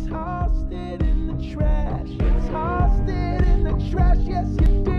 tossed it in the trash. You tossed it in the trash, yes you did.